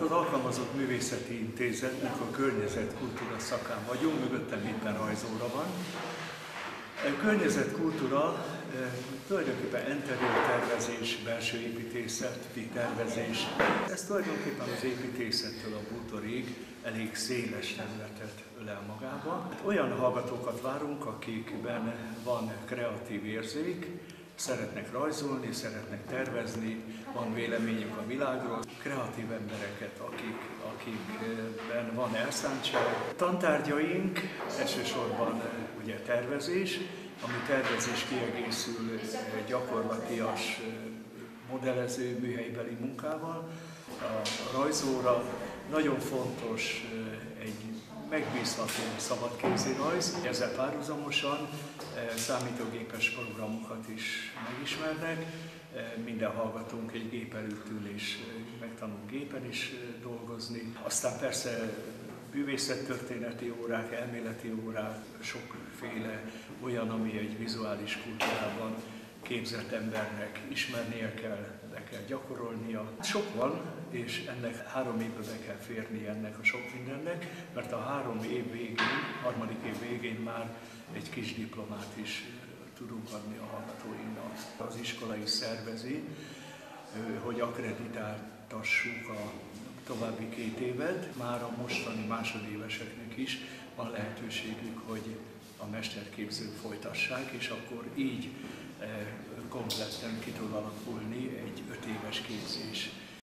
az Alkalmazott Művészeti Intézetnek a környezetkultúra szakán vagyunk, mögöttem éppen rajzóra van. A környezetkultúra tulajdonképpen interiőr tervezés, belső építészeti tervezés. Ez tulajdonképpen az építészettől a bútorig elég széles területet ölel magába. Olyan hallgatókat várunk, akikben van kreatív érzék, szeretnek rajzolni, szeretnek tervezni, van véleményük a világról. Kreatív embereket, akikben van elszántság. Tantárgyaink elsősorban ugye tervezés, ami tervezés kiegészül gyakorlatias modellező műhelybeli munkával. A rajzóra nagyon fontos egy megbízható szabadkézi rajz. Ezzel párhuzamosan számítógépes programokat is megismernek. Minden hallgatónk egy gép előtt ül és megtanul gépen is dolgozni. Aztán persze művészettörténeti órák, elméleti órák, sokféle olyan, ami egy vizuális kultúrában képzett embernek ismernie kell, le kell gyakorolnia. Sok van, és ennek 3 évbe be kell férni ennek a sok mindennek, mert a 3 év végén, harmadik év végén már egy kis diplomát is tudunk adni a hallgatóinknak. Az iskola is szervezi, hogy akkreditáltassuk a további 2 évet. Már a mostani másodéveseknek is van lehetőségük, hogy a mesterképzők folytassák, és akkor így kompletten ki tud alakulni egy 5 éves képzés.